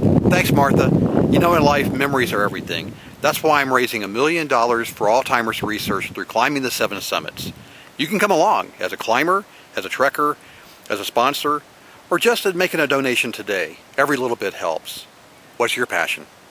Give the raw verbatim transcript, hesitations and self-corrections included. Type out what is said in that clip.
Thanks, Martha. You know, in life, memories are everything. That's why I'm raising a million dollars for Alzheimer's research through climbing the seven summits. You can come along as a climber, as a trekker, as a sponsor, or just at making a donation today. Every little bit helps. What's your passion?